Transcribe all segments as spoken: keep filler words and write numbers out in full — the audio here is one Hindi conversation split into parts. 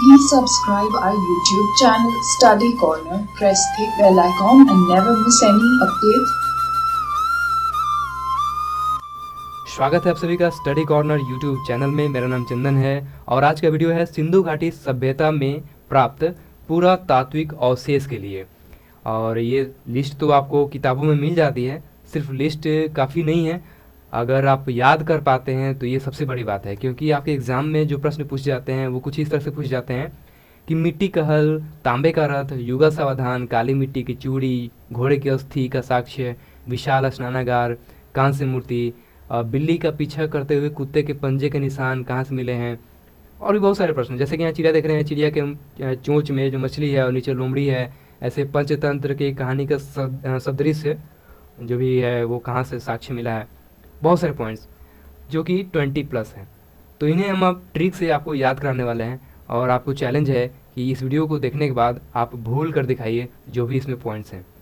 Please subscribe our YouTube channel Study Corner. Press the bell icon and never miss any update. स्वागत है आप सभी का स्टडी कॉर्नर यूट्यूब चैनल में। मेरा नाम चंदन है और आज का वीडियो है सिंधु घाटी सभ्यता में प्राप्त पुरातात्विक अवशेष के लिए। और ये लिस्ट तो आपको किताबों में मिल जाती है, सिर्फ लिस्ट काफ़ी नहीं है। अगर आप याद कर पाते हैं तो ये सबसे बड़ी बात है, क्योंकि आपके एग्ज़ाम में जो प्रश्न पूछे जाते हैं वो कुछ इस तरह से पूछे जाते हैं कि मिट्टी का हल, तांबे का रथ, युगल सावधान, काली मिट्टी की चूड़ी, घोड़े की अस्थि का साक्ष्य, विशाल स्नानागार, कांस्य मूर्ति, बिल्ली का पीछा करते हुए कुत्ते के पंजे के निशान कहाँ से मिले हैं, और भी बहुत सारे प्रश्न। जैसे कि यहाँ चिड़िया देख रहे हैं, चिड़िया के चोंच में जो मछली है और नीचे लोमड़ी है, ऐसे पंचतंत्र की कहानी का सदृश्य जो भी है वो कहाँ से साक्ष्य मिला है। बहुत सारे पॉइंट्स जो कि ट्वेंटी प्लस हैं, तो इन्हें हम अब ट्रिक से आपको याद कराने वाले हैं। और आपको चैलेंज है कि इस वीडियो को देखने के बाद आप भूल कर दिखाइए जो भी इसमें पॉइंट्स हैं।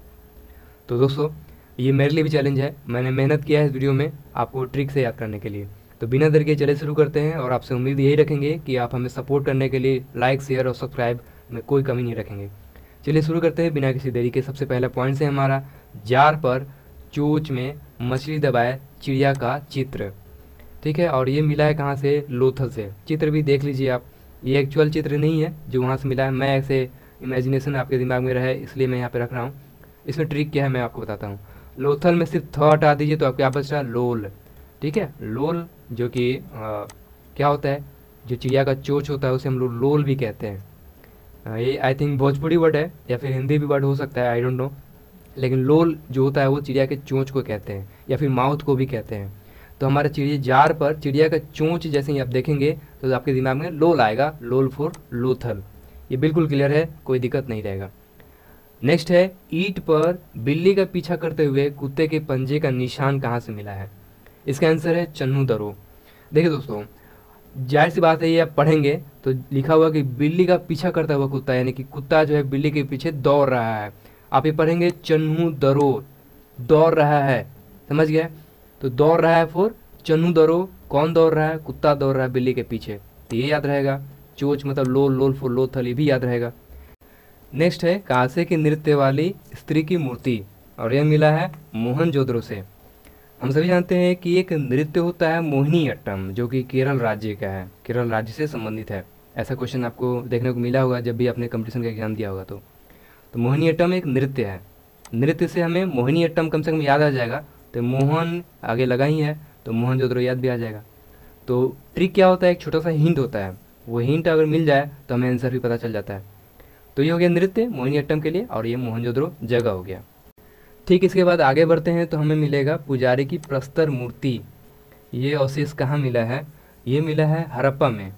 तो दोस्तों ये मेरे लिए भी चैलेंज है, मैंने मेहनत किया है इस वीडियो में आपको ट्रिक से याद करने के लिए। तो बिना देर के चले शुरू करते हैं और आपसे उम्मीद यही रखेंगे कि आप हमें सपोर्ट करने के लिए लाइक, शेयर और सब्सक्राइब में कोई कमी नहीं रखेंगे। चलिए शुरू करते हैं बिना किसी देरी के। सबसे पहला पॉइंट है हमारा, जार पर चोंच में मछली दबाए चिड़िया का चित्र। ठीक है, और ये मिला है कहाँ से? लोथल से। चित्र भी देख लीजिए आप, ये एक्चुअल चित्र नहीं है जो वहाँ से मिला है, मैं ऐसे इमेजिनेशन आपके दिमाग में रहे इसलिए मैं यहाँ पे रख रहा हूँ। इसमें ट्रिक क्या है मैं आपको बताता हूँ। लोथल में सिर्फ थ हटा दीजिए तो आपके आप बच रहा लोल। ठीक है, लोल जो कि क्या होता है, जो चिड़िया का चोंच होता है उसे हम लोग लोल भी कहते हैं। आ, ये आई थिंक भोजपुरी वर्ड है या फिर हिंदी भी वर्ड हो सकता है, आई डोंट नो। लेकिन लोल जो होता है वो चिड़िया के चोंच को कहते हैं या फिर माउथ को भी कहते हैं। तो हमारे चिड़िया जार पर चिड़िया का चोंच जैसे ही आप देखेंगे तो आपके दिमाग में लोल आएगा, लोल फॉर लोथल। ये बिल्कुल क्लियर है, कोई दिक्कत नहीं रहेगा। नेक्स्ट है, ईंट पर बिल्ली का पीछा करते हुए कुत्ते के पंजे का निशान कहाँ से मिला है? इसका आंसर है चन्हू दरो। देखिए दोस्तों, जाहिर सी बात है ये आप पढ़ेंगे तो लिखा हुआ कि बिल्ली का पीछा करता हुआ कुत्ता, यानी कि कुत्ता जो है बिल्ली के पीछे दौड़ रहा है। आप ये पढ़ेंगे चन्हू दरो, दौड़ रहा है, समझ गए? तो दौड़ रहा है फॉर चन्हू दरो। कौन दौड़ रहा है? कुत्ता दौड़ रहा है बिल्ली के पीछे, तो ये याद रहेगा। चोंच मतलब लोल, लोल फॉर लोथल, ये भी याद रहेगा। नेक्स्ट है, कांसे की नृत्य वाली स्त्री की मूर्ति, और यह मिला है मोहनजोदड़ो से। हम सभी जानते हैं कि एक नृत्य होता है मोहिनीअट्टम, जो कि केरल राज्य का है, केरल राज्य से संबंधित है। ऐसा क्वेश्चन आपको देखने को मिला होगा जब भी आपने कंपटीशन का एग्जाम दिया होगा। तो तो मोहिनीअट्टम एक नृत्य है, नृत्य से हमें मोहिनीअट्टम कम से कम याद आ जाएगा। तो मोहन आगे लगा ही है तो मोहनजोदड़ो याद भी आ जाएगा। तो ट्रिक क्या होता है, एक छोटा सा हिंट होता है, वो हिंट अगर मिल जाए तो हमें आंसर भी पता चल जाता है। तो ये हो गया नृत्य मोहिनीअट्टम के लिए, और ये मोहनजोदड़ो जगह हो गया। ठीक, इसके बाद आगे बढ़ते हैं तो हमें मिलेगा पुजारी की प्रस्तर मूर्ति। ये अवशेष कहाँ मिला है? ये मिला है हड़प्पा में।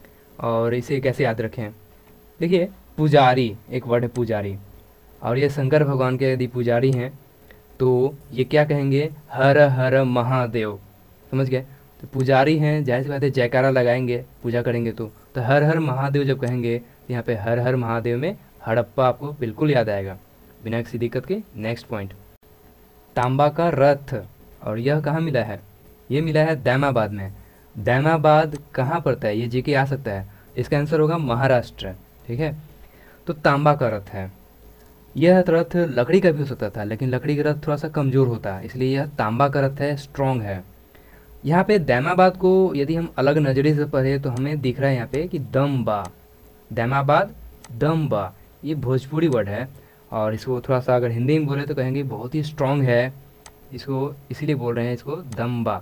और इसे कैसे याद रखें? देखिए, पुजारी एक वर्ड है पुजारी, और ये शंकर भगवान के यदि पुजारी हैं तो ये क्या कहेंगे? हर हर महादेव, समझ गए? तो पुजारी हैं, जाहिर सी बात है जयकारा लगाएंगे पूजा करेंगे तो तो हर हर महादेव जब कहेंगे तो यहाँ पे हर हर महादेव में हड़प्पा आपको बिल्कुल याद आएगा बिना किसी दिक्कत के। नेक्स्ट पॉइंट, तांबा का रथ, और यह कहाँ मिला है? ये मिला है दैमाबाद में। दैमाबाद कहाँ पड़ता है? ये जीके आ सकता है, इसका आंसर होगा महाराष्ट्र। ठीक है, तो तांबा का रथ है। यह रथ लकड़ी का भी हो सकता था, लेकिन लकड़ी का रथ थोड़ा सा कमज़ोर होता है, इसलिए यह तांबा का रथ है, स्ट्रॉन्ग है। यहाँ पे दैमाबाद को यदि हम अलग नज़रिए से पढ़े तो हमें दिख रहा है यहाँ पे कि दमबा, दैमाबाद दमबा, ये भोजपुरी वर्ड है। और इसको थोड़ा सा अगर हिंदी में बोले तो कहेंगे बहुत ही स्ट्रॉन्ग है, इसको इसीलिए बोल रहे हैं इसको दमबा।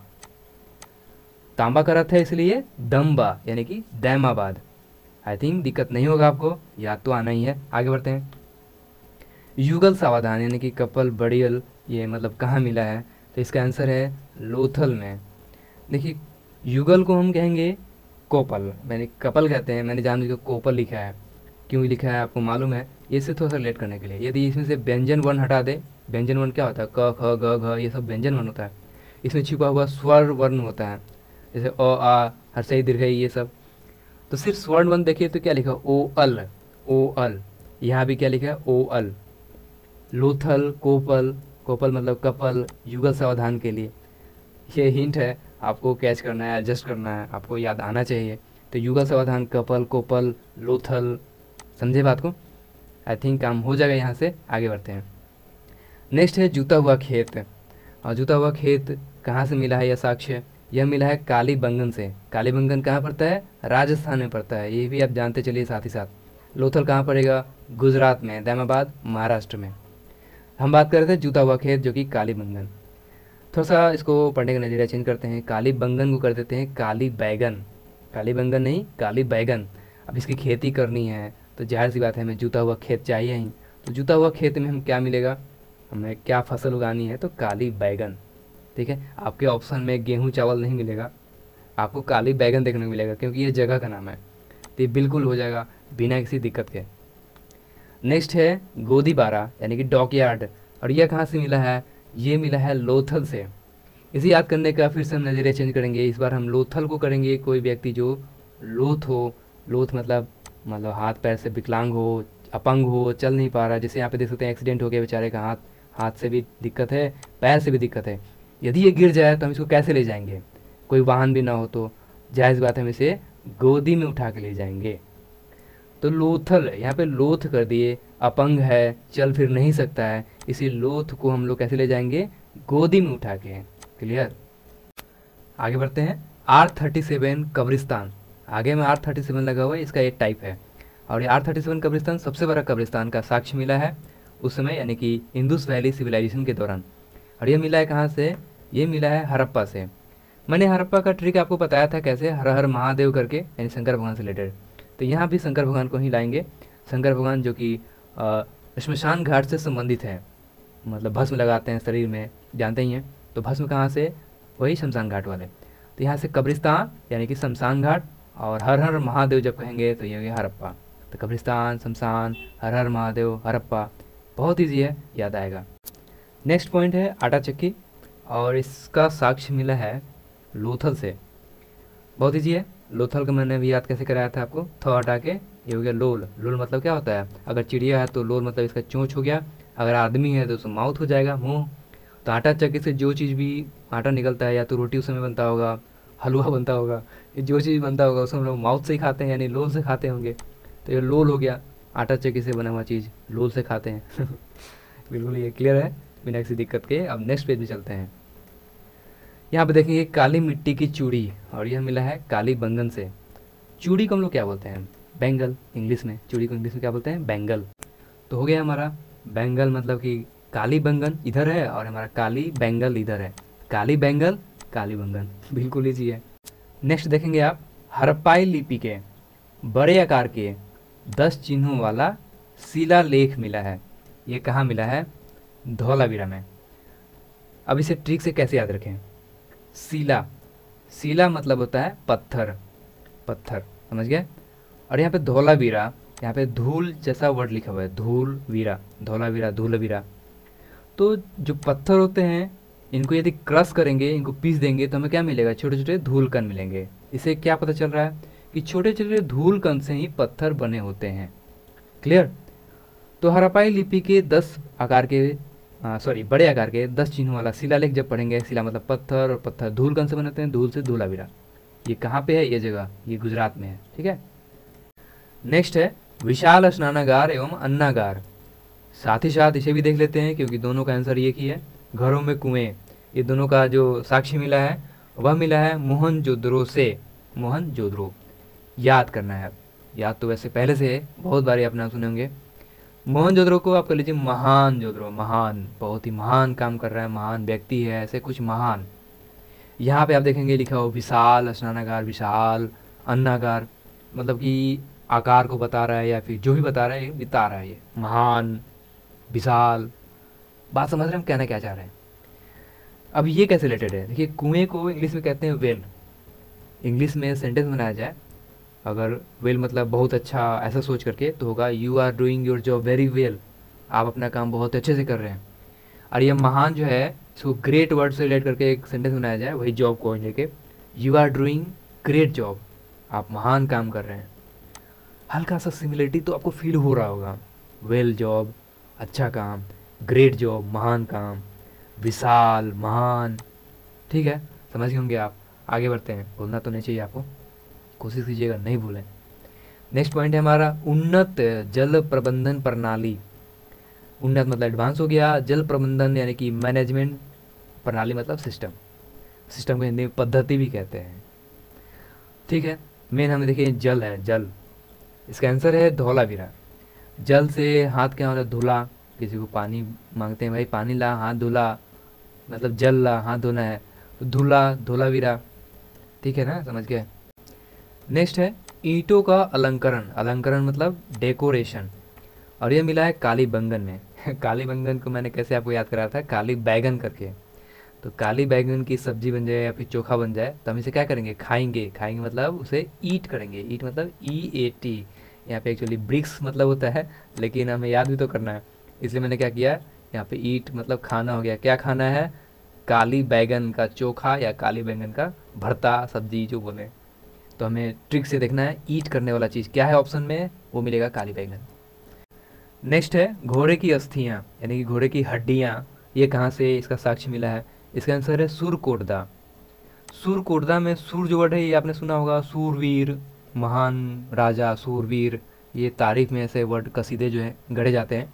तांबा का रथ है इसलिए दमबा, यानी कि दैमाबाद। आई थिंक दिक्कत नहीं होगा आपको, याद तो आना ही है। आगे बढ़ते हैं, युगल सावधान यानी कि कपल बड़ियल, ये मतलब कहाँ मिला है? तो इसका आंसर है लोथल में। देखिए, युगल को हम कहेंगे कोपल, मैंने कपल कहते हैं, मैंने जान लीजिए कोपल लिखा है। क्यों लिखा है आपको मालूम है? ये से थोड़ा सा लेट करने के लिए। यदि इसमें से व्यंजन वर्ण हटा दे, व्यंजन वर्ण क्या होता है? क ख ग घ, ये सब व्यंजन वर्ण होता है। इसमें छिपा हुआ स्वर वर्ण होता है, जैसे अ आ, हर्षई दीर्घई, ये सब। तो सिर्फ स्वर्ण वर्ण देखिए तो क्या लिखा? ओ अल, ओ अल। यहाँ भी क्या लिखा है? ओ अल। लोथल, कोपल, कोपल मतलब कपल, युगल सावधान के लिए। ये हिंट है, आपको कैच करना है, एडजस्ट करना है, आपको याद आना चाहिए। तो युगल समाधान कपल, कोपल, लोथल, समझे बात को? आई थिंक काम हो जाएगा। यहाँ से आगे बढ़ते हैं। नेक्स्ट है जूता हुआ खेत। और जूता हुआ खेत कहाँ से मिला है यह साक्ष्य? यह मिला है कालीबंगन से। कालीबंगन कहाँ पड़ता है? राजस्थान में पड़ता है, ये भी आप जानते चलिए साथ ही साथ। लोथल कहाँ पड़ेगा? गुजरात में। दैमाबाद महाराष्ट्र में। हम बात कर रहे थे जूता हुआ खेत जो कि कालीबंगन। थोड़ा सा इसको पढ़ने का नज़रिया चेंज करते हैं। कालीबंगन को कर देते हैं काली बैगन। कालीबंगन नहीं, काली बैगन। अब इसकी खेती करनी है तो जाहिर सी बात है हमें जूता हुआ खेत चाहिए ही। तो जूता हुआ खेत में हम क्या मिलेगा, हमें क्या फसल उगानी है? तो काली बैगन। ठीक है, आपके ऑप्शन में गेहूं चावल नहीं मिलेगा, आपको काली बैगन देखने को मिलेगा क्योंकि ये जगह का नाम है। तो ये बिल्कुल हो जाएगा बिना किसी दिक्कत के। नेक्स्ट है गोदी बारा यानी कि डॉकयार्ड। और यह कहाँ से मिला है? ये मिला है लोथल से। इसे याद करने का फिर से हम नज़रिया चेंज करेंगे। इस बार हम लोथल को करेंगे। कोई व्यक्ति जो लोथ हो, लोथ मतलब मतलब हाथ पैर से विकलांग हो, अपंग हो, चल नहीं पा रहा, जैसे यहाँ पे देख सकते हैं एक्सीडेंट हो गया बेचारे का, हाथ हाथ से भी दिक्कत है, पैर से भी दिक्कत है। यदि ये गिर जाए तो हम इसको कैसे ले जाएंगे? कोई वाहन भी ना हो तो जायज़ बात है हम इसे गोदी में उठा के ले जाएंगे। तो लोथल, यहाँ पे लोथ कर दिए, अपंग है, चल फिर नहीं सकता है, इसी लोथ को हम लोग कैसे ले जाएंगे? गोदी में उठा के। क्लियर? आगे बढ़ते हैं। आर थर्टी सेवन कब्रिस्तान। आगे में आर थर्टी सेवन लगा हुआ है, इसका एक टाइप है। और ये आर थर्टी सेवन कब्रिस्तान सबसे बड़ा कब्रिस्तान का साक्ष्य मिला है उस समय, यानी कि इंदुस वैली सिविलाइजेशन के दौरान। और ये मिला है कहाँ से? ये मिला है हड़प्पा से। मैंने हड़प्पा का ट्रिक आपको बताया था कैसे, हर हर महादेव करके, यानी शंकर भगवान से रिलेटेड। तो यहाँ भी शंकर भगवान को ही लाएंगे। शंकर भगवान जो कि श्मशान घाट से संबंधित है, मतलब भस्म लगाते हैं शरीर में, जानते ही हैं। तो भस्म कहाँ से? वही शमशान घाट वाले। तो यहाँ से कब्रिस्तान यानी कि शमशान घाट, और हर हर महादेव जब कहेंगे तो ये हो गया हड़प्पा। तो कब्रिस्तान, शमशान, हर हर महादेव, हड़प्पा, बहुत ईजी है, याद आएगा। नेक्स्ट पॉइंट है आटा चक्की। और इसका साक्ष्य मिला है लोथल से। बहुत ईजी है। लोथल का मैंने भी याद कैसे कराया था आपको, थ हटा के ये हो गया लोल। लोल मतलब क्या होता है? अगर चिड़िया है तो लोल मतलब इसका चोंच हो गया, अगर आदमी है तो उसका माउथ हो जाएगा, मुंह। तो आटा चक्की से जो चीज़ भी आटा निकलता है, या तो रोटी उसमें बनता होगा, हलवा बनता होगा, ये जो चीज़ बनता होगा उसको हम लोग माउथ से ही खाते हैं, यानी लोल से खाते होंगे। तो ये लोल हो गया, आटा चक्की से बना हुआ चीज़ लोल से खाते हैं। बिल्कुल ये क्लियर है बिना किसी दिक्कत के। अब नेक्स्ट पेज में चलते हैं। यहाँ पे देखेंगे काली मिट्टी की चूड़ी, और यह मिला है काली बंगन से। चूड़ी को हम लोग क्या बोलते हैं? बैंगल, इंग्लिश में। चूड़ी को इंग्लिश में क्या बोलते हैं? बैंगल। तो हो गया हमारा बैंगल, मतलब कि काली बंगन इधर है और हमारा काली बैंगल इधर है। काली बैंगल, काली बंगन, बिल्कुल ईजी है। नेक्स्ट देखेंगे आप, हड़प्पाई लिपि के बड़े आकार के दस चिन्हों वाला शिलालेख मिला है। ये कहाँ मिला है? धौलावीरा में। अब इसे ट्रिक से कैसे याद रखें? शिला, शिला मतलब होता है पत्थर, पत्थर, समझ गए? और यहाँ पे धौलावीरा, यहाँ पे धूल जैसा वर्ड लिखा हुआ है, धूल वीरा, धौलावीरा, धूलवीरा। तो जो पत्थर होते हैं इनको यदि क्रश करेंगे, इनको पीस देंगे तो हमें क्या मिलेगा? छोटे छोटे धूल कण मिलेंगे। इससे क्या पता चल रहा है कि छोटे छोटे धूल कण से ही पत्थर बने होते हैं। क्लियर? तो हड़प्पाई लिपि के दस आकार के सॉरी बड़े आकार के दस चिन्हों वाला शिलालेख जब पढ़ेंगे, शिला मतलब पत्थर, और पत्थर धूल कण से बनाते हैं, धूल से धूलावीरा। ये कहाँ पे है? ये जगह ये गुजरात में है। ठीक है। नेक्स्ट है विशाल स्नानागार एवं अन्नागार। साथ ही साथ इसे भी देख लेते हैं क्योंकि दोनों का आंसर एक ही है। घरों में कुएं, ये दोनों का जो साक्ष्य मिला है वह मिला है मोहनजोदड़ो से। मोहनजोदड़ो याद करना है। याद तो वैसे पहले से है, बहुत बार आप नाम सुने होंगे। मोहनजोदड़ो को आप कर लीजिए महान जोदड़ो, महान, बहुत ही महान काम कर रहा है, महान व्यक्ति है, ऐसे कुछ महान। यहाँ पे आप देखेंगे लिखा हो विशाल स्नानागार, विशाल अन्नागार, मतलब कि आकार को बता रहा है या फिर जो भी बता रहा है बता रहा है। ये महान, विशाल, बात समझ रहे हैं हम कहना क्या चाह रहे हैं? अब ये कैसे रिलेटेड है? देखिए, कुएं को इंग्लिश में कहते हैं वेल। इंग्लिश में सेंटेंस बनाया जाए अगर वेल मतलब बहुत अच्छा, ऐसा सोच करके, तो होगा you are doing your job very well. आप अपना काम बहुत अच्छे से कर रहे हैं। और ये महान जो है इसको ग्रेट वर्ड से रिलेट करके एक सेंटेंस बनाया जाए, वही जॉब को लेके, you are doing great job, आप महान काम कर रहे हैं। हल्का सा सिमिलरिटी तो आपको फील हो रहा होगा। वेल जॉब, अच्छा काम, ग्रेट जॉब, महान काम, विशाल, महान। ठीक है, समझ गए होंगे आप। आगे बढ़ते हैं, बोलना तो नहीं चाहिए आपको। कोशिश कीजिएगा नहीं भूलें। नेक्स्ट पॉइंट है हमारा उन्नत जल प्रबंधन प्रणाली। उन्नत मतलब एडवांस हो गया, जल प्रबंधन यानी कि मैनेजमेंट, प्रणाली मतलब सिस्टम। सिस्टम को हिंदी में पद्धति भी कहते हैं। ठीक है, मेन हमें देखिए जल है, जल, इसका आंसर है धोलावीरा। जल से हाथ क्या होता है, धुला, किसी को पानी मांगते हैं, भाई पानी ला, हाथ धुला, मतलब जल ला, हाथ धोना है, तो धुला, धोलावीरा। ठीक है ना, समझ गए। नेक्स्ट है ईंटों का अलंकरण। अलंकरण मतलब डेकोरेशन, और ये मिला है काली बैंगन में। काली बैंगन को मैंने कैसे आपको याद कराया था, काली बैगन करके। तो काली बैंगन की सब्जी बन जाए या फिर चोखा बन जाए तो हम इसे क्या करेंगे, खाएंगे। खाएंगे मतलब उसे ईट करेंगे। ईट मतलब ई ए टी, यहाँ पे एक्चुअली ब्रिक्स मतलब होता है, लेकिन हमें याद भी तो करना है, इसलिए मैंने क्या किया, यहाँ पे ईट मतलब खाना हो गया। क्या खाना है, काली बैगन का चोखा या काली बैंगन का भरता, सब्जी जो बोले। तो हमें ट्रिक से देखना है ईट करने वाला चीज़ क्या है, ऑप्शन में वो मिलेगा काली बैंगन। नेक्स्ट है घोड़े की अस्थियाँ यानी कि घोड़े की हड्डियाँ। ये कहाँ से इसका साक्ष्य मिला है, इसका आंसर है सुरकोटदा। सुरकोटदा में सुर जो वर्ड है ये आपने सुना होगा, सूरवीर, महान राजा, सूरवीर, ये तारीफ में ऐसे वर्ड कसीदे जो है गढ़े जाते हैं।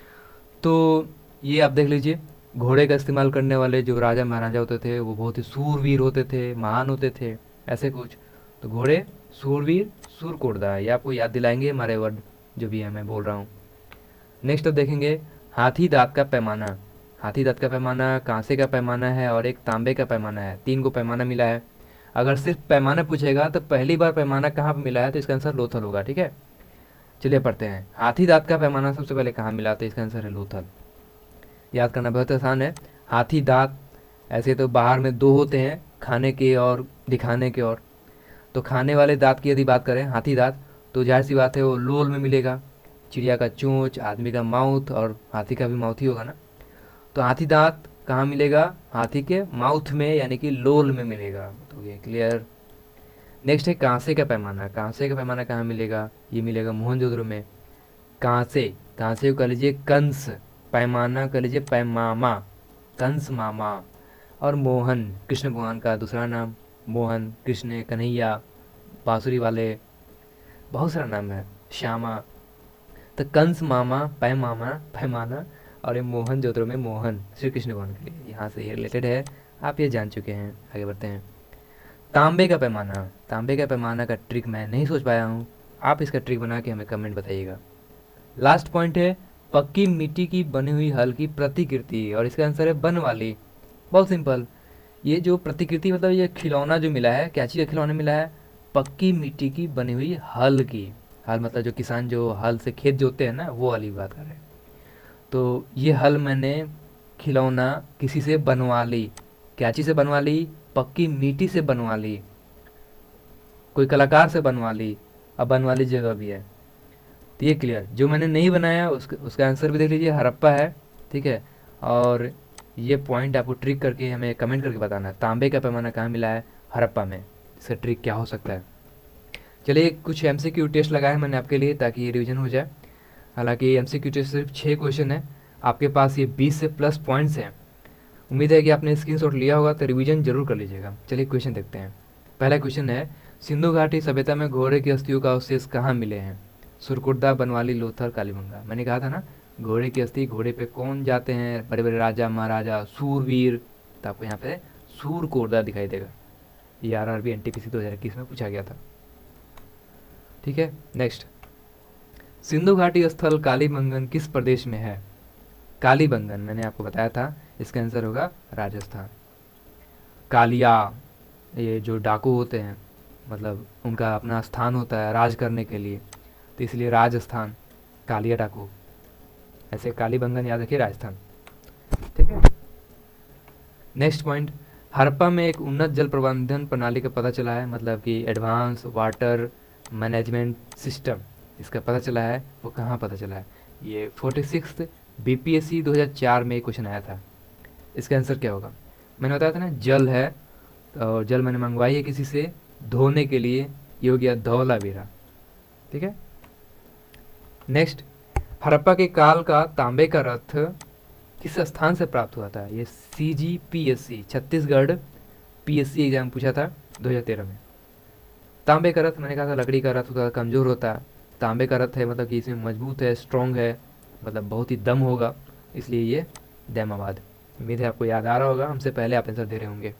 तो ये आप देख लीजिए, घोड़े का इस्तेमाल करने वाले जो राजा महाराजा होते थे वो बहुत ही सूरवीर होते थे, महान होते थे, ऐसे कुछ। तो घोड़े, सूरवीर, सुरकोटदा, ये आपको याद दिलाएंगे हमारे वर्ड जो भी है मैं बोल रहा हूँ। नेक्स्ट अब देखेंगे हाथी दांत का पैमाना। हाथी दांत का पैमाना कांसे का पैमाना है और एक तांबे का पैमाना है। तीन को पैमाना मिला है। अगर सिर्फ पैमाना पूछेगा तो पहली बार पैमाना कहाँ पर मिला है, तो इसका आंसर लोथल होगा। ठीक है, चलिए पढ़ते हैं। हाथी दांत का पैमाना सबसे पहले कहाँ मिला, तो इसका आंसर है लोथल। याद करना बहुत आसान है। हाथी दांत ऐसे तो बाहर में दो होते हैं, खाने के और दिखाने के। और तो खाने वाले दांत की यदि बात करें हाथी दांत, तो जाहिर सी बात है वो लोल में मिलेगा। चिड़िया का चोंच, आदमी का माउथ, और हाथी का भी माउथ ही होगा ना। तो हाथी दांत कहाँ मिलेगा, हाथी के माउथ में यानी कि लोल में मिलेगा। तो ये क्लियर। नेक्स्ट है कांसे का पैमाना। कांसे का पैमाना कहाँ मिलेगा, ये मिलेगा मोहनजोदड़ो में। कांसे, कांसे को कह लीजिए कंस, पैमाना कह लीजिए पैमामा, कंस मामा। और मोहन कृष्ण भगवान का दूसरा नाम, मोहन, कृष्ण, कन्हैया, बांसुरी वाले, बहुत सारा नाम है, श्यामा। तो कंस मामा, पैमामा, पैमाना, और ये मोहनजोदड़ो में मोहन, श्री कृष्ण भगवान के लिए, यहाँ से ये रिलेटेड है, आप ये जान चुके हैं। आगे बढ़ते हैं। तांबे का पैमाना। तांबे का पैमाना का ट्रिक मैं नहीं सोच पाया हूँ, आप इसका ट्रिक बना के हमें कमेंट बताइएगा। लास्ट पॉइंट है पक्की मिट्टी की बनी हुई हल की प्रतिकृति, और इसका आंसर है बन वाली। बहुत सिंपल, ये जो प्रतिकृति मतलब ये खिलौना जो मिला है, क्या चीज़ का खिलौना मिला है, पक्की मिट्टी की बनी हुई हल की। हल मतलब जो किसान जो हल से खेत जोतते हैं ना, वो वाली बात कर रहे हैं। तो ये हल मैंने खिलौना किसी से बनवा ली। क्या चीज़ से बनवा ली, पक्की मिट्टी से बनवा ली, कोई कलाकार से बनवा ली, अब बनवा ली जगह भी है। तो ये क्लियर। जो मैंने नहीं बनाया उसका उसका आंसर भी देख लीजिए, हड़प्पा है। ठीक है, और ये पॉइंट आपको ट्रिक करके हमें कमेंट करके बताना है। तांबे का पैमाना कहाँ मिला है, हड़प्पा में। इसका ट्रिक क्या हो सकता है। चलिए कुछ एमसीक्यू टेस्ट लगाए मैंने आपके लिए ताकि ये रिवीजन हो जाए। हालांकि एमसीक्यू टेस्ट सिर्फ छः क्वेश्चन है, आपके पास ये बीस से प्लस पॉइंट्स हैं। उम्मीद है कि आपने स्क्रीनशॉट लिया होगा, तो रिवीजन जरूर कर लीजिएगा। चलिए क्वेश्चन देखते हैं। पहला क्वेश्चन है सिंधु घाटी सभ्यता में घोड़े की अस्थियों का अवशेष कहाँ मिले हैं। सुरकोटदा, बनवाली, लोथल, कालीबंगा। मैंने कहा था ना घोड़े की अस्थि, घोड़े पे कौन जाते हैं, बड़े बड़े राजा महाराजा, सूरवीर। तो आपको यहाँ पे सुरकोटदा दिखाई देगा। ये R R B N T P C दो हज़ार इक्कीस में पूछा गया था। ठीक है, नेक्स्ट सिंधु घाटी स्थल कालीबंगन किस प्रदेश में है। कालीबंगन मैंने आपको बताया था, इसका आंसर होगा राजस्थान। कालिया, ये जो डाकू होते हैं मतलब उनका अपना स्थान होता है राज करने के लिए, तो इसलिए राजस्थान, कालिया डाकू। ऐसे कालीबंगन याद रखिए, राजस्थान। ठीक है, नेक्स्ट पॉइंट, हड़प्पा में एक उन्नत जल प्रबंधन प्रणाली का पता चला है, मतलब कि एडवांस वाटर मैनेजमेंट सिस्टम, इसका पता चला है। वो कहाँ पता चला है, ये फोर्टी सिक्स बीपीएससी दो हज़ार चार में क्वेश्चन आया था। इसका आंसर क्या होगा, मैंने बताया था ना जल है, और जल मैंने मंगवाई है किसी से धोने के लिए, ये हो गया धौलावीरा। ठीक है, नेक्स्ट हड़प्पा के काल का तांबे का रथ किस स्थान से प्राप्त हुआ था। ये C G P S C Chhattisgarh P S C exam पूछा था दो हज़ार तेरह में। तांबे का रथ, मैंने कहा था लकड़ी का रथ होता है कमज़ोर होता है, तांबे का रथ है मतलब कि इसमें मजबूत है, स्ट्रॉन्ग है, मतलब बहुत ही दम होगा, इसलिए ये दैमाबाद। उम्मीद है आपको याद आ रहा होगा, हमसे पहले आप आंसर दे रहे होंगे।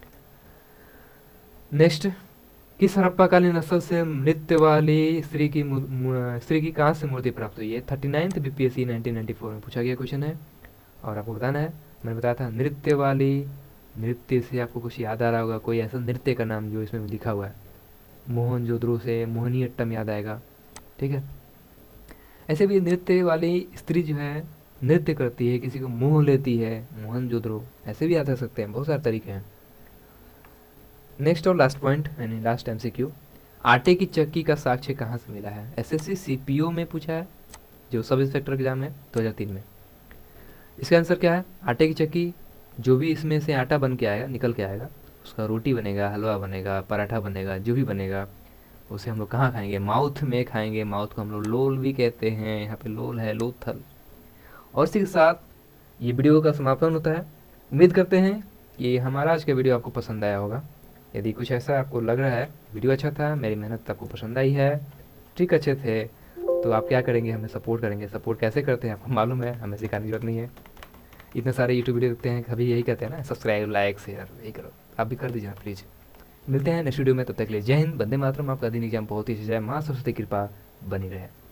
नेक्स्ट, किस हड़प्पाकालीन नस्ल से नृत्य वाली स्त्री की मु- मु- स्त्री की कहाँ से मूर्ति प्राप्त हुई है? Thirty ninth B P S C nineteen ninety four में पूछा गया क्वेश्चन है, और आपको बताना है। मैंने बताया था नृत्य वाली, नृत्य से आपको कुछ याद आ रहा होगा, कोई ऐसा नृत्य का नाम जो इसमें लिखा हुआ है। मोहनजोदड़ो से मोहिनीअट्टम याद आएगा, ठीक है। ऐसे भी नृत्य वाली स्त्री जो है नृत्य करती है, किसी को मोह लेती है, मोहनजोदड़ो, ऐसे भी याद रख सकते हैं, बहुत सारे तरीके हैं। नेक्स्ट और लास्ट पॉइंट यानी लास्ट एमसीक्यू, आटे की चक्की का साक्ष्य कहाँ से मिला है? एसएससी सीपीओ में पूछा है, जो सब इंस्पेक्टर एग्जाम है दो हज़ार तीन में। इसका आंसर क्या है? आटे की चक्की, जो भी इसमें से आटा बन के आएगा, निकल के आएगा, उसका रोटी बनेगा, हलवा बनेगा, पराठा बनेगा, जो भी बनेगा, उसे हम लोग कहाँ खाएंगे? माउथ में खाएंगे। माउथ को हम लोग लोल भी कहते हैं, यहाँ पे लोल है, लोथल। और इसी के साथ ये वीडियो का समापन होता है। उम्मीद करते हैं कि हमारा आज का वीडियो आपको पसंद आया होगा। यदि कुछ ऐसा आपको लग रहा है वीडियो अच्छा था, मेरी मेहनत आपको पसंद आई है, ट्रिक अच्छे थे, तो आप क्या करेंगे? हमें सपोर्ट करेंगे। सपोर्ट कैसे करते हैं आपको मालूम है, हमें सिखाने की जरूरत नहीं है। इतने सारे यूट्यूब वीडियो देखते हैं, कभी यही कहते हैं ना, सब्सक्राइब, लाइक, शेयर, यही करो, आप भी कर दीजिए प्लीज़। मिलते हैं नेक्स्ट वीडियो में, तब तक के लिए जय हिंद, वंदे मातरम। आपका दिन एग्जाम बहुत ही अच्छी जाए, माँ सरस्वती कृपा बनी रहे।